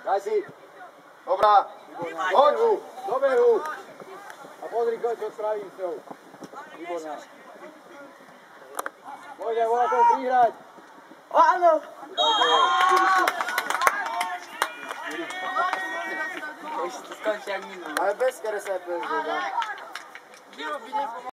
Daj si. Dobrá. Hoď. Do behu. A pozri, čo spravím s ňou. Výborná. Pojď, volá to prihrať. Áno. Ešte skončí jak minulý. Ale bez kere sa je prezident.